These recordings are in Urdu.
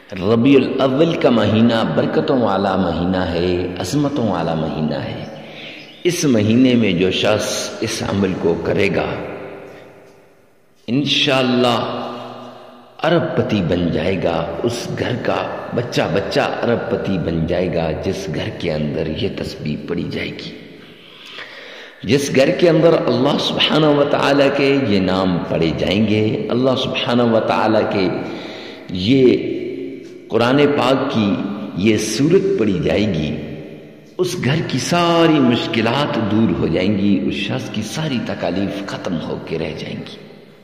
ربیع الاول کا مہینہ برکتوں والا مہینہ ہے، عظمتوں والا مہینہ ہے۔ اس مہینے میں جو شخص اس عمل کو کرے گا انشاءاللہ ارب پتی بن جائے گا، اس گھر کا بچہ ارب پتی بن جائے گا جس گھر کے اندر یہ تسبیح پڑھی جائے گی، جس گھر کے اندر اللہ سبحانہ و تعالیٰ کے یہ نام پڑھے جائیں گے، اللہ سبحانہ و تعالیٰ کے یہ قرآن پاک کی یہ سورت پڑھی جائے گی، اس گھر کی ساری مشکلات دور ہو جائیں گی، اس شخص کی ساری تکالیف ختم ہو کے رہ جائیں گی،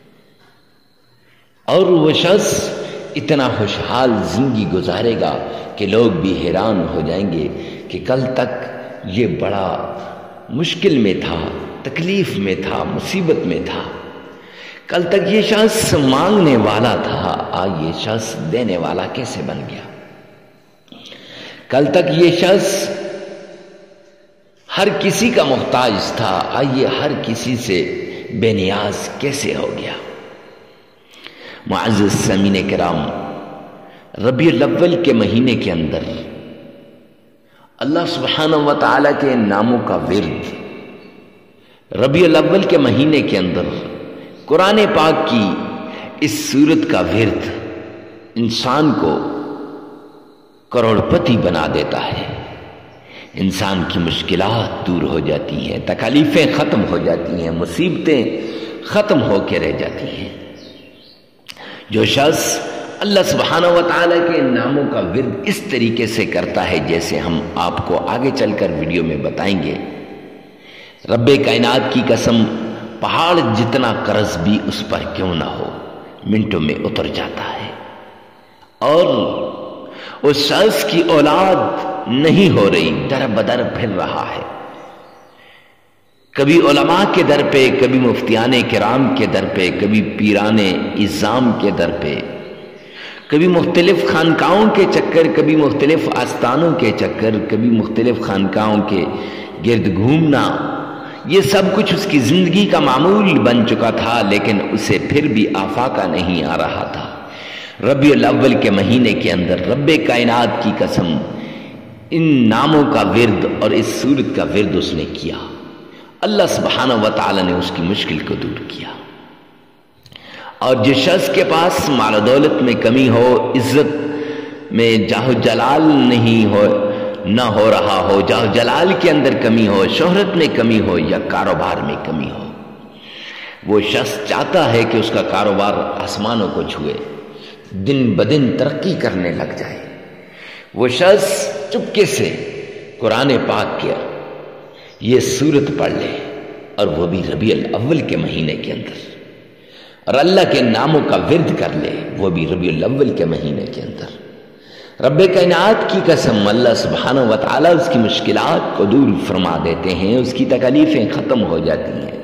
اور وہ شخص اتنا خوشحال زندگی گزارے گا کہ لوگ بھی حیران ہو جائیں گے کہ کل تک یہ بڑا مشکل میں تھا، تکلیف میں تھا، مصیبت میں تھا، کل تک یہ شخص مانگنے والا تھا، آج یہ شخص دینے والا کیسے بن گیا، کل تک یہ شخص ہر کسی کا محتاج تھا، آج یہ ہر کسی سے بے نیاز کیسے ہو گیا۔ معزز سامعین کرام، ربیع الاول کے مہینے کے اندر اللہ سبحانہ و تعالیٰ کے ناموں کا ورد، ربیع الاول کے مہینے کے اندر قرآن پاک کی اس سورت کا ورد انسان کو کروڑ پتی بنا دیتا ہے، انسان کی مشکلات دور ہو جاتی ہیں، تکالیفیں ختم ہو جاتی ہیں، مصیبتیں ختم ہو کے رہ جاتی ہیں۔ جو شخص اللہ سبحانہ و تعالیٰ کے ناموں کا ورد اس طریقے سے کرتا ہے جیسے ہم آپ کو آگے چل کر ویڈیو میں بتائیں گے، رب کائنات کی قسم پہاڑ جتنا قرض بھی اس پر کیوں نہ ہو منٹوں میں اتر جاتا ہے، اور اس شخص کی اولاد نہیں ہو رہی، در بدر پھر رہا ہے، کبھی علماء کے در پہ، کبھی مفتیان کرام کے در پہ، کبھی پیران اعظام کے در پہ، کبھی مختلف خانقاہوں کے چکر، کبھی مختلف آستانوں کے چکر، کبھی مختلف خانقاہوں کے گرد گھومنا، یہ سب کچھ اس کی زندگی کا معمول بن چکا تھا، لیکن اسے پھر بھی آفاقہ نہیں آ رہا تھا۔ ربیع الاول کے مہینے کے اندر رب کائنات کی قسم ان ناموں کا ورد اور اس سورت کا ورد اس نے کیا، اللہ سبحانہ و تعالی نے اس کی مشکل کو دور کیا۔ اور جس شخص کے پاس مال و دولت میں کمی ہو، عزت میں جاہ و جلال نہ ہو رہا ہو، جاہ و جلال کے اندر کمی ہو، شہرت میں کمی ہو یا کاروبار میں کمی ہو، وہ شخص چاہتا ہے کہ اس کا کاروبار آسمانوں کو چھوئے، دن بدن ترقی کرنے لگ جائے، وہ شخص چپکے سے قرآن پاک کیا یہ سورت پڑھ لے، اور وہ بھی ربیع الاول کے مہینے کے اندر، اور اللہ کے ناموں کا ورد کر لے، وہ بھی ربیع الاول کے مہینے کے اندر، رب کائنات کی قسم اللہ سبحانہ و تعالیٰ اس کی مشکلات کو دور فرما دیتے ہیں، اس کی تکالیفیں ختم ہو جاتی ہیں،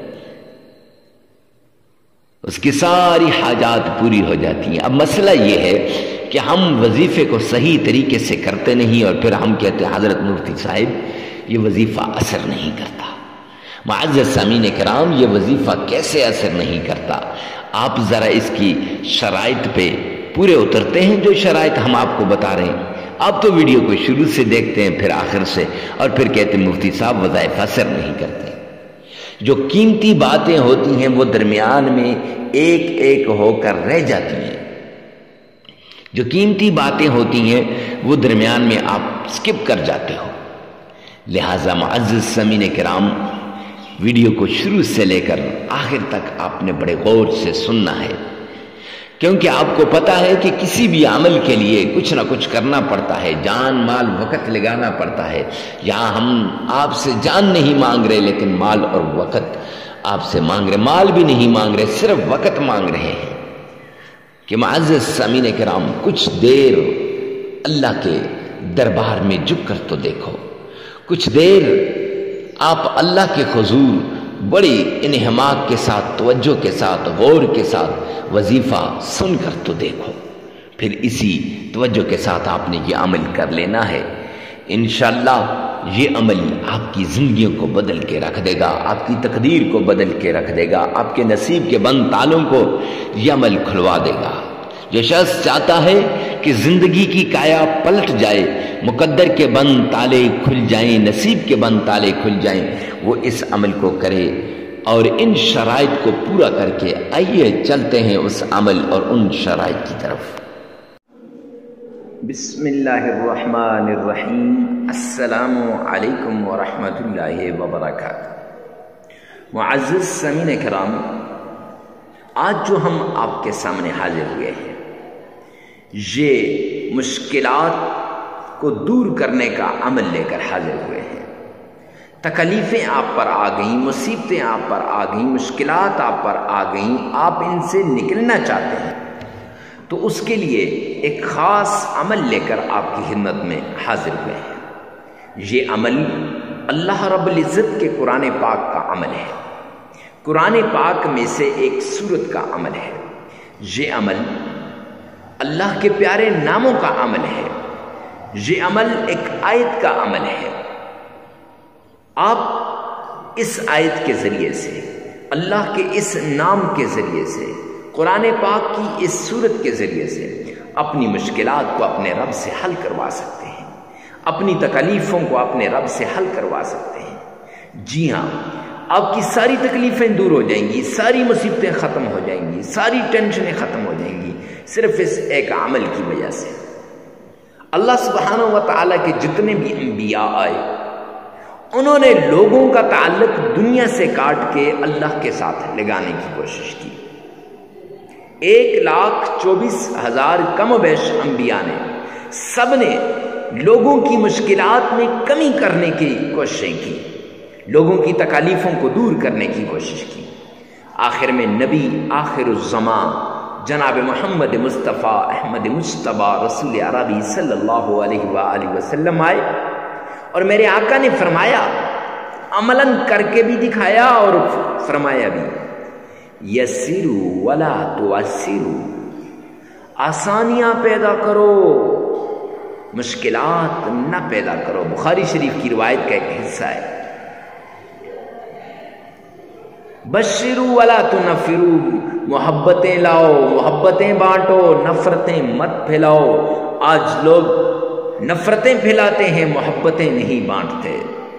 اس کی ساری حاجات پوری ہو جاتی ہیں۔ اب مسئلہ یہ ہے کہ ہم وظیفے کو صحیح طریقے سے کرتے نہیں، اور پھر ہم کہتے ہیں حضرت مفتی صاحب یہ وظیفہ اثر نہیں کرتا۔ معزز سامعین کرام، یہ وظیفہ کیسے اثر نہیں کرتا؟ آپ ذرا اس کی شرائط پہ پورے اترتے ہیں، جو شرائط ہم آپ کو بتا رہے ہیں۔ آپ تو ویڈیو کو شروع سے دیکھتے ہیں، پھر آخر سے، اور پھر کہتے ہیں مفتی صاحب وظائف اثر نہیں کرتے۔ جو قیمتی باتیں ہوتی ہیں وہ درمیان میں ایک ایک ہو کر رہ جاتی ہیں، جو قیمتی باتیں ہوتی ہیں وہ درمیان میں آپ سکپ کر جاتے ہو۔ لہٰذا معزز سامعین کرام، ویڈیو کو شروع سے لے کر آخر تک آپ نے بڑے غور سے سننا ہے، کیونکہ آپ کو پتا ہے کہ کسی بھی عمل کے لیے کچھ نہ کچھ کرنا پڑتا ہے، جان مال وقت لگانا پڑتا ہے۔ یہاں ہم آپ سے جان نہیں مانگ رہے، لیکن مال اور وقت آپ سے مانگ رہے، مال بھی نہیں مانگ رہے، صرف وقت مانگ رہے ہیں کہ معزز سامعین کرام کچھ دیر اللہ کے دربار میں جھک کر تو دیکھو، کچھ دیر آپ اللہ کے حضور بڑی انہماک کے ساتھ، توجہ کے ساتھ، غور کے ساتھ وظیفہ سن کر تو دیکھو، پھر اسی توجہ کے ساتھ آپ نے یہ عمل کر لینا ہے۔ انشاءاللہ یہ عمل آپ کی زندگیوں کو بدل کے رکھ دے گا، آپ کی تقدیر کو بدل کے رکھ دے گا، آپ کے نصیب کے بند تالوں کو یہ عمل کھلوا دے گا۔ جو شخص چاہتا ہے کہ زندگی کی کایا پلٹ جائے، مقدر کے بند تالے کھل جائیں، نصیب کے بند تالے کھل جائیں، وہ اس عمل کو کرے اور ان شرائط کو پورا کر کے آئیے چلتے ہیں اس عمل اور ان شرائط کی طرف۔ بسم اللہ الرحمن الرحیم۔ السلام علیکم ورحمۃ اللہ وبرکاتہ۔ معزز سامعین کرام، آج جو ہم آپ کے سامنے حاضر ہوئے ہیں، یہ مشکلات کو دور کرنے کا عمل لے کر حاضر ہوئے ہیں۔ تکلیفیں آپ پر آ گئیں، مصیبتیں آپ پر آ گئیں، مشکلات آپ پر آ گئیں، آپ ان سے نکلنا چاہتے ہیں، تو اس کے لیے ایک خاص عمل لے کر آپ کی خدمت میں حاضر ہوئے ہیں۔ یہ عمل اللہ رب العزت کے قرآن پاک کا عمل ہے، قرآن پاک میں سے ایک سورت کا عمل ہے۔ یہ عمل اللہ کے پیارے ناموں کا عمل ہے، یہ عمل ایک آیت کا عمل ہے۔ آپ اس آیت کے ذریعے سے، اللہ کے اس نام کے ذریعے سے، قرآن پاک کی اس سورت کے ذریعے سے اپنی مشکلات کو اپنے رب سے حل کروا سکتے ہیں، اپنی تکلیفوں کو اپنے رب سے حل کروا سکتے ہیں۔ جی ہاں، آپ کی ساری تکلیفیں دور ہو جائیں گی، ساری مصیبتیں ختم ہو جائیں گی، ساری ٹینشنیں ختم ہو جائیں گی، صرف اس ایک عمل کی وجہ سے۔ اللہ سبحانہ و تعالیٰ کے جتنے بھی انبیاء آئے، انہوں نے لوگوں کا تعلق دنیا سے کاٹ کے اللہ کے ساتھ لگانے کی کوشش کی۔ 1,24,000 کم و بیش انبیاء نے، سب نے لوگوں کی مشکلات میں کمی کرنے کی کوششیں کی، لوگوں کی تکالیفوں کو دور کرنے کی کوشش کی۔ آخر میں نبی آخر الزمان جناب محمد مصطفیٰ احمد مجتبیٰ رسول عربی صلی اللہ علیہ وآلہ وسلم آئے، اور میرے آقا نے فرمایا، عملاً کر کے بھی دکھایا اور فرمایا بھی، یسروا ولا تعسروا، آسانیاں پیدا کرو، مشکلات نہ پیدا کرو۔ بخاری شریف کی روایت کا ایک حصہ ہے۔ بشروا ولا تنفروا، محبتیں لاؤ، محبتیں بانٹو، نفرتیں مت پھیلاؤ۔ آج لوگ نفرتیں پھیلاتے ہیں، محبتیں نہیں بانٹتے۔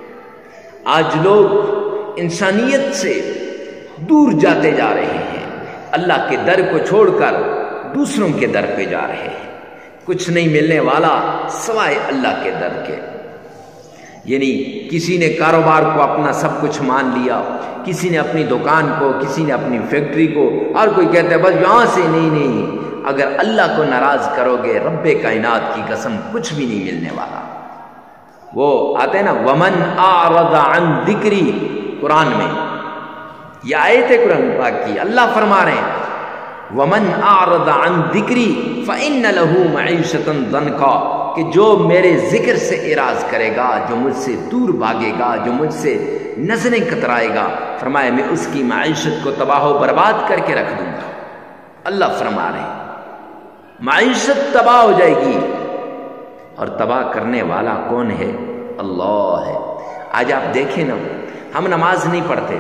آج لوگ انسانیت سے دور جاتے جا رہے ہیں، اللہ کے در کو چھوڑ کر دوسروں کے در پہ جا رہے ہیں۔ کچھ نہیں ملنے والا سوائے اللہ کے در کے۔ یعنی کسی نے کاروبار کو اپنا سب کچھ مان لیا، کسی نے اپنی دکان کو، کسی نے اپنی فیکٹری کو، اور کوئی کہتا ہے بس یہاں سے نہیں، اگر اللہ کو ناراض کرو گے، رب کائنات کی قسم کچھ بھی نہیں ملنے والا۔ وہ آتے ہیں نا، ومن اعرض عن ذکری، قرآن میں یہ آیت ہے قرآن پاک کی، اللہ فرما رہے ہیں ومن اعرض عن ذکری فإن له معیشۃ ضنکا، کہ جو میرے ذکر سے اعراض کرے گا، جو مجھ سے دور بھاگے گا، جو مجھ سے نظریں کترائے گا، فرمایا میں اس کی معیشت کو تباہ و برباد کر کے رکھ دوں گا۔ اللہ فرما رہے ہیں معیشت تباہ ہو جائے گی، اور تباہ کرنے والا کون ہے؟ اللہ ہے۔ آج آپ دیکھیں نا، ہم نماز نہیں پڑھتے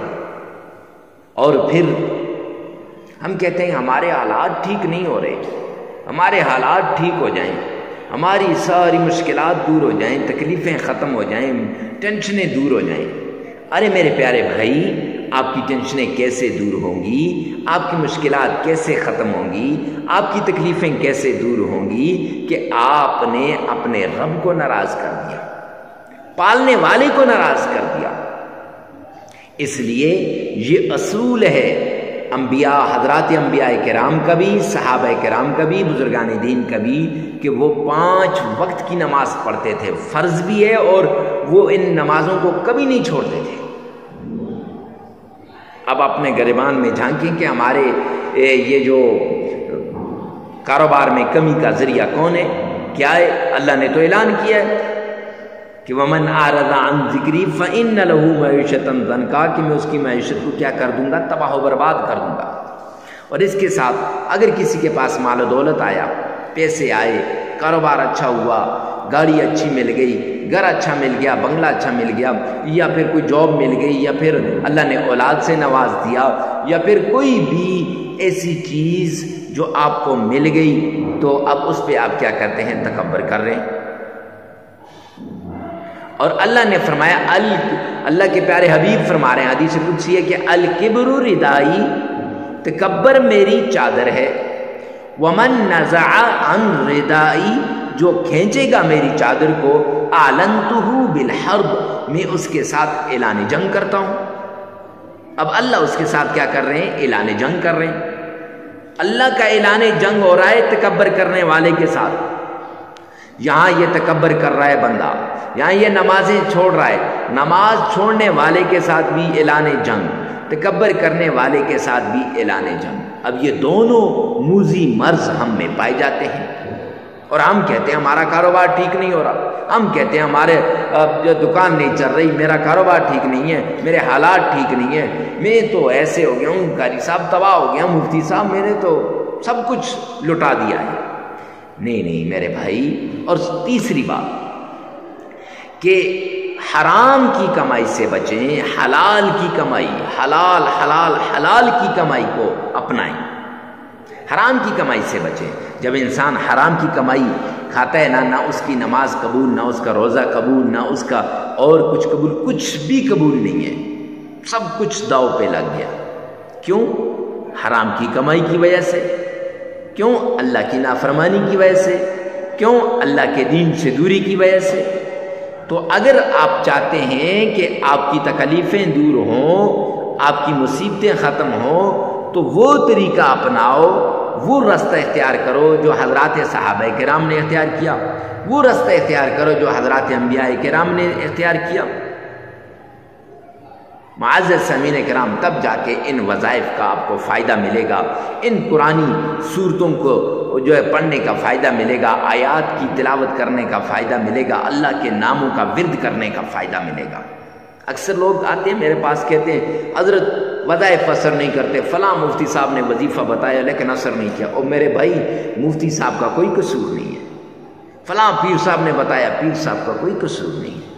اور پھر ہم کہتے ہیں ہمارے حالات ٹھیک نہیں ہو رہے، ہمارے حالات ٹھیک ہو جائیں، ہماری ساری مشکلات دور ہو جائیں، تکلیفیں ختم ہو جائیں، ٹینشنیں دور ہو جائیں۔ ارے میرے پیارے بھائی، آپ کی ٹینشنیں کیسے دور ہوں گی؟ آپ کی مشکلات کیسے ختم ہوں گی؟ آپ کی تکلیفیں کیسے دور ہوں گی کہ آپ نے اپنے رب کو ناراض کر دیا، پالنے والے کو ناراض کر دیا۔ اس لیے یہ اصول ہے انبیاء، حضرات انبیاء کرام کا بھی، صحابہ کرام کا بھی، بزرگان دین کا بھی، کہ وہ 5 وقت کی نماز پڑھتے تھے، فرض بھی ہے، اور وہ ان نمازوں کو کبھی نہیں چھوڑتے تھے۔ اب اپنے گریبان میں جھانکیں کہ ہمارے یہ جو کاروبار میں کمی کا ذریعہ کون ہے؟ کیا ہے؟ اللہ نے تو اعلان کیا ہے کہ ومن اعرض عن ذکری فإن له معیشۃ ضنکا، کہ میں اس کی معیشت کو کیا کر دوں گا؟ تباہ و برباد کر دوں گا۔ اور اس کے ساتھ اگر کسی کے پاس مال و دولت آیا، پیسے آئے، کاروبار اچھا ہوا، گاڑی اچھی مل گئی، گھر اچھا مل گیا، بنگلہ اچھا مل گیا، یا پھر کوئی جاب مل گئی، یا پھر اللہ نے اولاد سے نواز دیا، یا پھر کوئی بھی ایسی چیز جو آپ کو مل گئی تو اب اس پہ آپ کیا کرتے ہیں؟ تکبر کر رہے ہیں۔ اور اللہ نے فرمایا، اللہ کے پیارے حبیب فرما رہے ہیں حدیث قدسی ہے کہ الکبر ردائی، تکبر میری چادر ہے، ومن نزع عن ردائی، جو کھینچے گا میری چادر کو، اعلنتہ بالحرب، میں اس کے ساتھ اعلان جنگ کرتا ہوں۔ اب اللہ اس کے ساتھ کیا کر رہے ہیں؟ اعلان جنگ کر رہے ہیں۔ اللہ کا اعلان جنگ ہو رہا ہے تکبر کرنے والے کے ساتھ۔ یہاں یہ تکبر کر رہا ہے بندہ، یہاں یہ نمازیں چھوڑ رہا ہے، نماز چھوڑنے والے کے ساتھ بھی اعلان جنگ، تکبر کرنے والے کے ساتھ بھی اعلان جنگ۔ اب یہ دونوں موذی مرض ہم میں پائے جاتے ہیں، اور ہم کہتے ہیں ہمارا کاروبار ٹھیک نہیں ہو رہا، ہم کہتے ہیں ہمارے جو دکان نہیں چل رہی، میرا کاروبار ٹھیک نہیں ہے، میرے حالات ٹھیک نہیں ہیں، میں تو ایسے ہو گیا ہوں، قاری صاحب تباہ ہو گیا، مفتی صاحب میں نے تو سب کچھ لٹا دیا ہے۔ نہیں میرے بھائی۔ اور تیسری بات کہ حرام کی کمائی سے بچیں، حلال کی کمائی، حلال کی کمائی کو اپنائیں، حرام کی کمائی سے بچیں۔ جب انسان حرام کی کمائی کھاتا ہے نہ اس کی نماز قبول، نہ اس کا روزہ قبول، نہ اس کا اور کچھ قبول، کچھ بھی قبول نہیں ہے، سب کچھ داؤ پہ لگ گیا۔ کیوں؟ حرام کی کمائی کی وجہ سے۔ کیوں؟ اللہ کی نافرمانی کی وجہ سے۔ کیوں؟ اللہ کے دین سے دوری کی وجہ سے۔ تو اگر آپ چاہتے ہیں کہ آپ کی تکلیفیں دور ہوں، آپ کی مصیبتیں ختم ہوں، تو وہ طریقہ اپناؤ، وہ رستہ اختیار کرو جو حضرات صحابہ کرام نے اختیار کیا، وہ رستہ اختیار کرو جو حضرات انبیاء کرام نے اختیار کیا۔ معزز سامعین کرام، تب جا کے ان وظائف کا آپ کو فائدہ ملے گا، ان قرآنی صورتوں کو جو ہے پڑھنے کا فائدہ ملے گا، آیات کی تلاوت کرنے کا فائدہ ملے گا، اللہ کے ناموں کا ورد کرنے کا فائدہ ملے گا۔ اکثر لوگ آتے ہیں میرے پاس، کہتے ہیں حضرت وظائف اثر نہیں کرتے، فلاں مفتی صاحب نے وظیفہ بتایا لیکن اثر نہیں کیا۔ اور میرے بھائی، مفتی صاحب کا کوئی قصور نہیں ہے، فلاں پیر صاحب نے بتایا، پیر صاحب کا کوئی قصور نہیں ہے،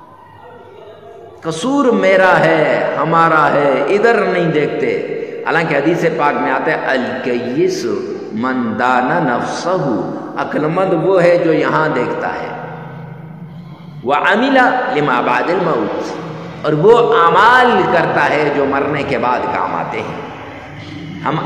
قصور میرا ہے، ہمارا ہے، ادھر نہیں دیکھتے۔ حالانکہ حدیث پاک میں آتا ہے الکیس من دان نفسہ، عقل مند وہ ہے جو یہاں دیکھتا ہے، وعمل لما بعد الموت، اور وہ اعمال کرتا ہے جو مرنے کے بعد کام آتے ہیں۔ ہم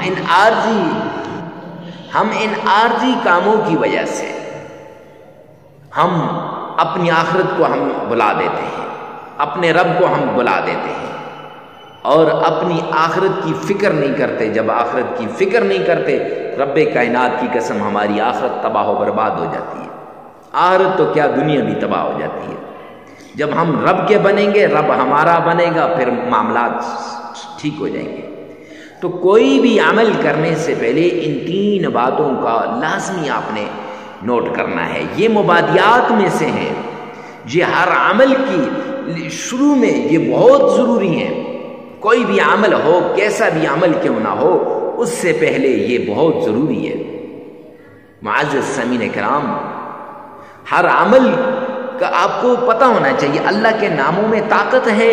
ان عارضی کاموں کی وجہ سے ہم اپنی آخرت کو ہم بلا دیتے ہیں، اپنے رب کو ہم بلا دیتے ہیں، اور اپنی آخرت کی فکر نہیں کرتے۔ جب آخرت کی فکر نہیں کرتے، رب کائنات کی قسم ہماری آخرت تباہ و برباد ہو جاتی ہے، آخرت تو کیا دنیا بھی تباہ ہو جاتی ہے۔ جب ہم رب کے بنیں گے، رب ہمارا بنے گا، پھر معاملات ٹھیک ہو جائیں گے۔ تو کوئی بھی عمل کرنے سے پہلے ان تین باتوں کا لازمی آپ نے نوٹ کرنا ہے۔ یہ مبادیات میں سے ہیں، یہ ہر عمل کی شروع میں یہ بہت ضروری ہیں۔ کوئی بھی عمل ہو، کیسا بھی عمل کیوں نہ ہو، اس سے پہلے یہ بہت ضروری ہے۔ معزز سامعین کرام، ہر عمل کا آپ کو پتہ ہونا چاہیے اللہ کے ناموں میں طاقت ہے۔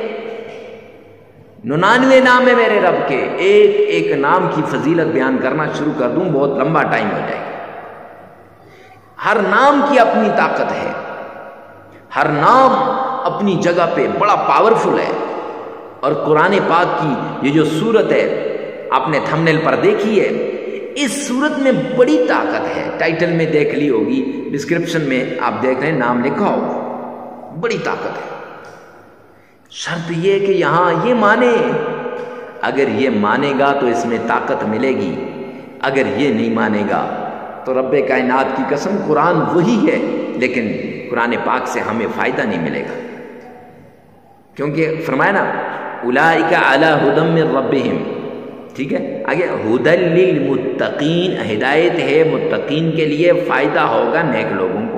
99 نام ہے میرے رب کے، ایک ایک نام کی فضیلت بیان کرنا شروع کر دوں بہت لمبا ٹائم ہو جائے گا۔ ہر نام کی اپنی طاقت ہے، ہر نام اپنی جگہ پہ بڑا پاورفل ہے۔ اور قرآن پاک کی یہ جو سورت ہے آپ نے تھمبنیل پر دیکھی ہے، اس سورت میں بڑی طاقت ہے۔ ٹائٹل میں دیکھ لی ہوگی، ڈسکرپشن میں آپ دیکھ رہے ہیں نام لکھا ہوگا، بڑی طاقت ہے۔ شرط یہ ہے کہ یہاں یہ مانے، اگر یہ مانے گا تو اس میں طاقت ملے گی، اگر یہ نہیں مانے گا تو رب کائنات کی قسم قرآن وہی ہے لیکن قرآن پاک سے ہمیں فائدہ نہیں ملے گا۔ کیونکہ فرمایا نا اولئک علی ھدی من ربہم، ٹھیک ہے، آگے ھدی للمتقین، ہدایت ہے متقین کے لیے، فائدہ ہوگا نیک لوگوں کو۔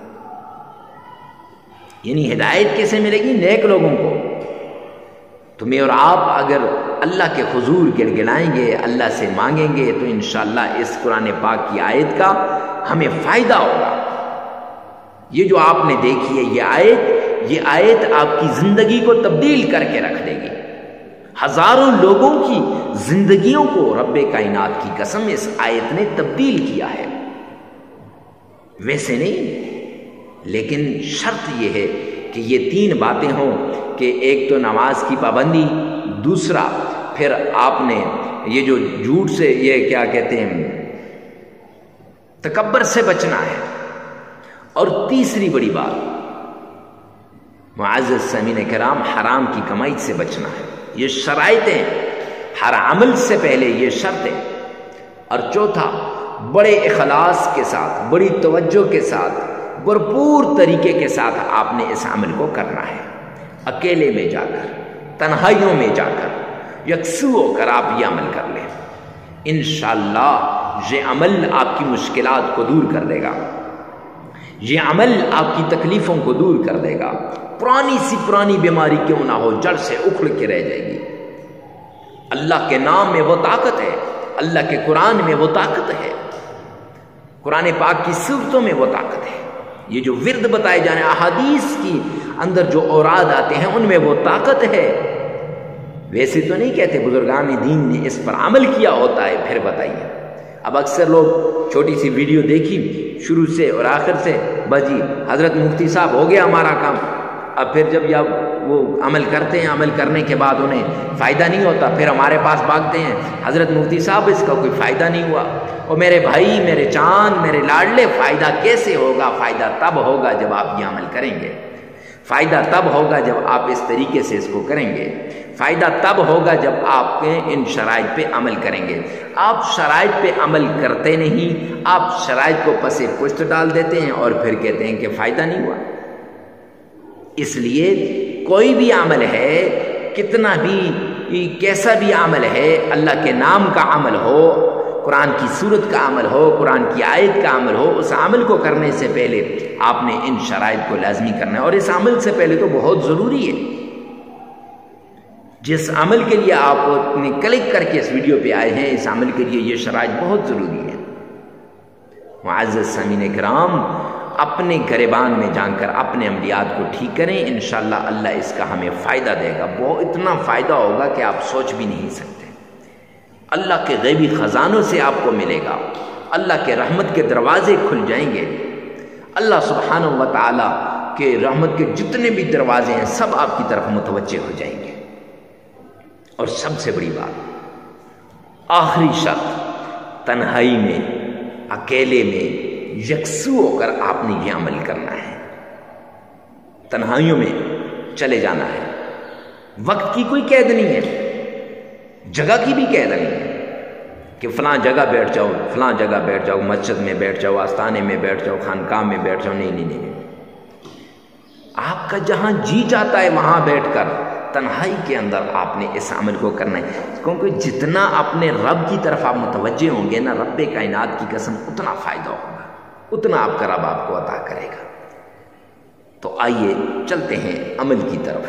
یعنی ہدایت کیسے ملے گی؟ نیک لوگوں کو۔ تمہیں اور آپ اگر اللہ کے حضور گڑگڑائیں گے، اللہ سے مانگیں گے، تو انشاءاللہ اس قرآن پاک کی آیت کا ہمیں فائدہ ہوگا۔ یہ جو آپ نے دیکھی ہے یہ آیت آپ کی زندگی کو تبدیل کر کے رکھ دے گی، ہزاروں لوگوں کی زندگیوں کو رب کائنات کی قسم اس آیت نے تبدیل کیا ہے۔ ویسے نہیں، لیکن شرط یہ ہے کہ یہ تین باتیں ہوں کہ ایک تو نماز کی پابندی، دوسرا پھر آپ نے یہ جو جھوٹ سے، یہ کیا کہتے ہیں، تکبر سے بچنا ہے، اور تیسری بڑی بات معزز سامعین کرام حرام کی کمائی سے بچنا ہے۔ یہ شرائط ہیں، ہر عمل سے پہلے یہ شرط ہے۔ اور چوتھا، بڑے اخلاص کے ساتھ، بڑی توجہ کے ساتھ، بھرپور طریقے کے ساتھ آپ نے اس عمل کو کرنا ہے، اکیلے میں جا کر، تنہائیوں میں جا کر، یکسو ہو کر آپ یہ عمل کر لیں۔ انشاءاللہ یہ عمل آپ کی مشکلات کو دور کر دے گا، یہ عمل آپ کی تکلیفوں کو دور کر دے گا۔ پرانی سی پرانی بیماری کیوں نہ ہو، جڑ سے اکھڑ کے رہ جائے گی۔ اللہ کے نام میں وہ طاقت ہے، اللہ کے قرآن میں وہ طاقت ہے، قرآن پاک کی صورتوں میں وہ طاقت ہے۔ یہ جو ورد بتائے جانے، احادیث کی اندر جو اوراد آتے ہیں، ان میں وہ طاقت ہے۔ ویسے تو نہیں کہتے، بزرگان دین نے اس پر عمل کیا ہوتا ہے، پھر بتائیے۔ اب اکثر لوگ چھوٹی سی ویڈیو دیکھی شروع سے اور آخر سے، بس جی حضرت مفتی صاحب ہو گیا ہمارا کام۔ اب پھر جب وہ عمل کرتے ہیں، عمل کرنے کے بعد انہیں فائدہ نہیں ہوتا، پھر ہمارے پاس بھاگتے ہیں، حضرت مفتی صاحب اس کا کوئی فائدہ نہیں ہوا۔ اور میرے بھائی، میرے چاند، میرے لاڈلے، فائدہ کیسے ہوگا؟ فائدہ تب ہوگا جب آپ یہ عمل کریں گے، فائدہ تب ہوگا جب آپ اس طریقے سے اس کو کریں گے، فائدہ تب ہوگا جب آپ کے ان شرائط پہ عمل کریں گے۔ آپ شرائط پہ عمل کرتے نہیں، آپ شرائط کو پس پشت ڈال دیتے ہیں اور پھر کہتے ہیں کہ فائدہ نہیں ہوا۔ اس لیے کوئی بھی عمل ہے، کتنا بھی کیسا بھی عمل ہے، اللہ کے نام کا عمل ہو، قرآن کی سورت کا عمل ہو، قرآن کی آیت کا عمل ہو، اس عمل کو کرنے سے پہلے آپ نے ان شرائط کو لازمی کرنا ہے۔ اور اس عمل سے پہلے تو بہت ضروری ہے، جس عمل کے لیے آپ نے کلک کر کے اس ویڈیو پہ آئے ہیں، اس عمل کے لیے یہ شرائط بہت ضروری ہے۔ معزز سامعین کرام، اپنے گریبان میں جان کر اپنے عملیات کو ٹھیک کریں، انشاءاللہ اللہ اس کا ہمیں فائدہ دے گا۔ وہ اتنا فائدہ ہوگا کہ آپ سوچ بھی نہیں سکتے۔ اللہ کے غیبی خزانوں سے آپ کو ملے گا، اللہ کے رحمت کے دروازے کھل جائیں گے، اللہ سبحانہ و تعالیٰ کے رحمت کے جتنے بھی دروازے ہیں سب آپ کی طرف متوجہ ہو جائیں گے۔ اور سب سے بڑی بات، آخری شرط، تنہائی میں، اکیلے میں، یکسو ہو کر آپ نے یہ عمل کرنا ہے۔ تنہائیوں میں چلے جانا ہے، وقت کی کوئی قید نہیں ہے، جگہ کی بھی قید نہیں ہے کہ فلاں جگہ بیٹھ جاؤ، فلاں جگہ بیٹھ جاؤ، مسجد میں بیٹھ جاؤ، آستانے میں بیٹھ جاؤ، خانقاہ میں بیٹھ جاؤ۔ نہیں نہیں نہیں، آپ کا جہاں جی چاہتا ہے وہاں بیٹھ کر تنہائی کے اندر آپ نے اس عمل کو کرنا ہے، کیونکہ جتنا اپنے رب کی طرف آپ متوجہ ہوں گے نا، رب کائنات کی قسم اتنا فائدہ ہوگا، اتنا آپ کا رب آپ کو عطا کرے گا۔ تو آئیے چلتے ہیں عمل کی طرف۔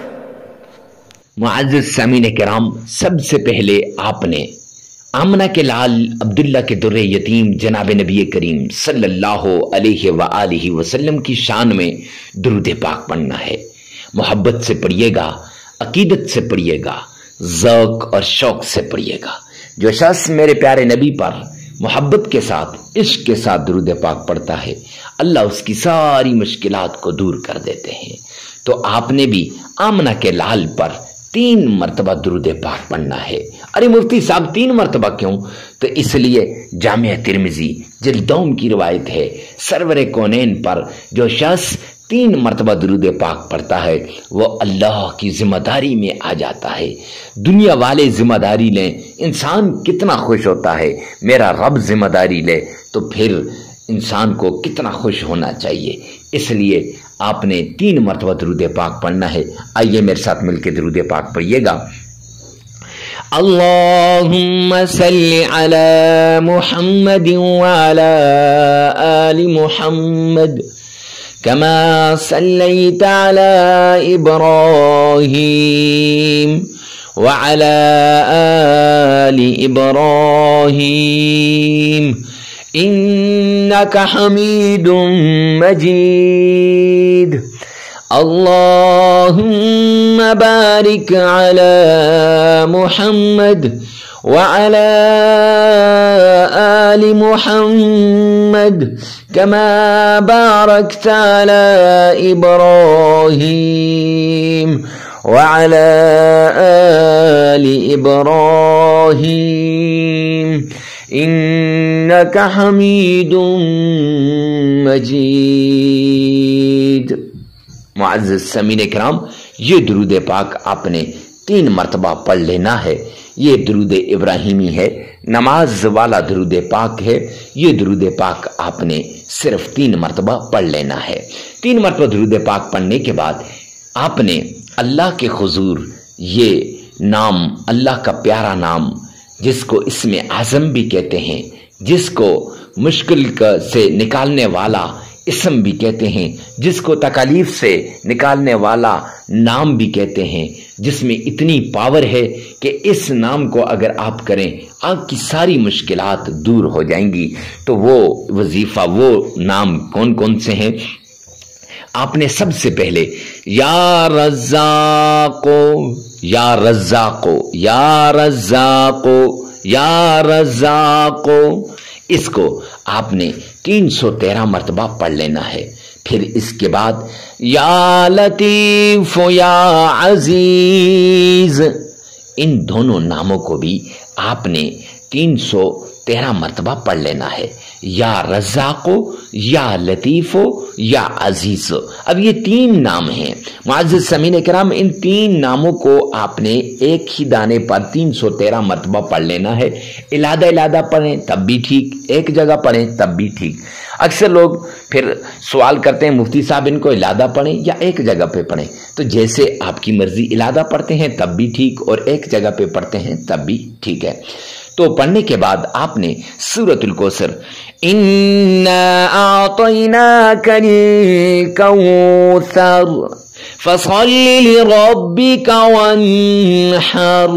معزز سامعین کرام، سب سے پہلے آپ نے آمنہ کے لال عبداللہ کے در یتیم جناب نبی کریم صلی اللہ علیہ وآلہ وسلم کی شان میں درود پاک پڑھنا ہے۔ محبت سے پڑھیے گا، عقیدت سے پڑھیے گا، ذوق اور شوق سے پڑھیے گا۔ جو شخص میرے پیارے نبی پر محبت کے ساتھ، عشق کے ساتھ درود پاک پڑھتا ہے، اللہ اس کی ساری مشکلات کو دور کر دیتے ہیں۔ تو آپ نے بھی آمنہ کے لال پر 3 مرتبہ درود پاک پڑھنا ہے۔ ارے مفتی صاحب 3 مرتبہ کیوں؟ تو اس لیے جامعہ ترمذی جلد 2 کی روایت ہے، سرور کونین پر جو شخص 3 مرتبہ درود پاک پڑھتا ہے وہ اللہ کی ذمہ داری میں آ جاتا ہے۔ دنیا والے ذمہ داری لیں، انسان کتنا خوش ہوتا ہے، میرا رب ذمہ داری لے تو پھر انسان کو کتنا خوش ہونا چاہیے۔ اس لیے آپ نے 3 مرتبہ درود پاک پڑھنا ہے۔ آئیے میرے ساتھ مل کے درود پاک پڑھیے گا۔ اللہم صلی علی محمد وعلی آل محمد كما صليت على إبراهيم وعلى آل إبراهيم إنك حميد مجيد اللهم بارك على محمد وعلى آل محمد كما باركت على إبراهيم وعلى آل إبراهيم إنك حميد مجيد۔ معزز سامعین کرام، یہ درود پاک آپ نے 3 مرتبہ پڑھ لینا ہے۔ یہ درود ابراہیمی ہے، نماز والا درود پاک ہے۔ یہ درود پاک آپ نے صرف 3 مرتبہ پڑھ لینا ہے۔ 3 مرتبہ درود پاک پڑھنے کے بعد آپ نے اللہ کے حضور یہ نام، اللہ کا پیارا نام جس کو اسم اعظم بھی کہتے ہیں، جس کو مشکل سے نکالنے والا اسم بھی کہتے ہیں، جس کو تکالیف سے نکالنے والا نام بھی کہتے ہیں، جس میں اتنی پاور ہے کہ اس نام کو اگر آپ کریں آپ کی ساری مشکلات دور ہو جائیں گی۔ تو وہ وظیفہ، وہ نام کون کون سے ہیں؟ آپ نے سب سے پہلے یا رزاقو، یا رزاقو، یا رزاقو، یا رزاقو، اس کو آپ نے 313 مرتبہ پڑھ لینا ہے۔ پھر اس کے بعد یا لطیف یا عزیز، ان دونوں ناموں کو بھی آپ نے 313 مرتبہ پڑھ لینا ہے۔ یا رزاقو، یا لطیفو، یا عزیزو۔ اب یہ 3 نام ہیں معزز سامعین کرام، ان 3 ناموں کو آپ نے ایک ہی دانے پر 313 مرتبہ پڑھ لینا ہے۔ علادہ علادہ پڑھیں تب بھی ٹھیک، ایک جگہ پڑھیں تب بھی ٹھیک۔ اکثر لوگ پھر سوال کرتے ہیں مفتی صاحب ان کو علادہ پڑھیں یا ایک جگہ پہ پڑھیں، تو جیسے آپ کی مرضی، علادہ پڑھتے ہیں تب بھی ٹھیک اور ایک جگہ پہ پڑھتے ہیں تب بھی ٹھیک ہے۔ تو پڑھنے کے بعد آپ نے سورۃ الکوثر، اِنَّا أَعْطَيْنَاكَ الْكَوْثَرَ فَصَلِّ لِرَبِّكَ وَانْحَرْ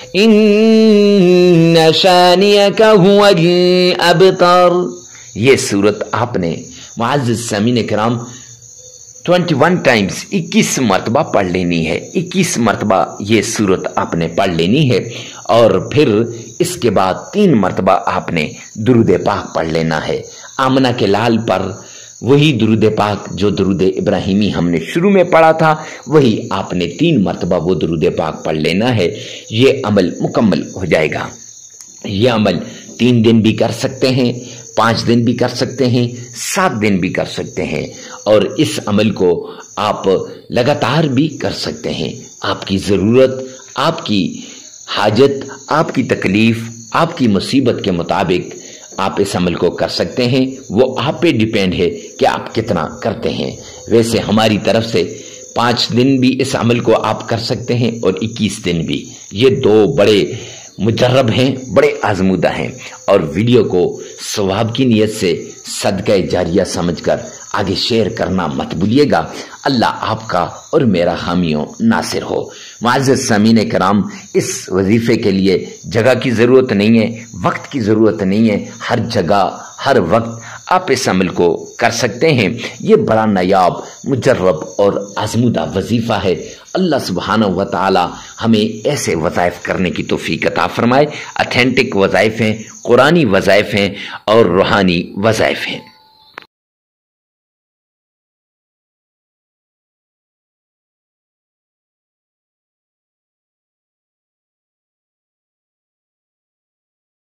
إِنَّ شَانِئَكَ هُوَ الْأَبْتَرُ، یہ سورت آپ نے معزز سامعین کرام 21 ٹائمز 21 مرتبہ پڑھ لینی ہے۔ 21 مرتبہ یہ سورت آپ نے پڑھ لینی ہے، اور پھر اس کے بعد 3 مرتبہ آپ نے درود پاک پڑھ لینا ہے آمنہ کے لال پر۔ وہی درود پاک جو درود ابراہیمی ہم نے شروع میں پڑھا تھا، وہی آپ نے 3 مرتبہ وہ درود پاک پڑھ لینا ہے۔ یہ عمل مکمل ہو جائے گا۔ یہ عمل 3 دن بھی کر سکتے ہیں، 5 دن بھی کر سکتے ہیں، 7 دن بھی کر سکتے ہیں، اور اس عمل کو آپ لگاتار بھی کر سکتے ہیں۔ آپ کی ضرورت، آپ کی حاجت، آپ کی تکلیف، آپ کی مصیبت کے مطابق آپ اس عمل کو کر سکتے ہیں۔ وہ آپ پہ ڈیپینڈ ہے کہ آپ کتنا کرتے ہیں۔ ویسے ہماری طرف سے 5 دن بھی اس عمل کو آپ کر سکتے ہیں اور 21 دن بھی۔ یہ 2 بڑے مجرب ہیں، بڑے آزمودہ ہیں، اور ویڈیو کو ثواب کی نیت سے صدقہ جاریہ سمجھ کر آگے شیئر کرنا مت بھولیے گا۔ اللہ آپ کا اور میرا حامی و ناصر ہو۔ معزز سامعین کرام، اس وظیفے کے لیے جگہ کی ضرورت نہیں ہے، وقت کی ضرورت نہیں ہے، ہر جگہ ہر وقت آپ اس عمل کو کر سکتے ہیں۔ یہ بڑا نایاب، مجرب اور آزمودہ وظیفہ ہے۔ اللہ سبحانہ و تعالی ہمیں ایسے وظائف کرنے کی توفیق عطا فرمائے۔ اتھینٹک وظائف ہیں، قرآنی وظائف ہیں اور روحانی وظائف ہیں۔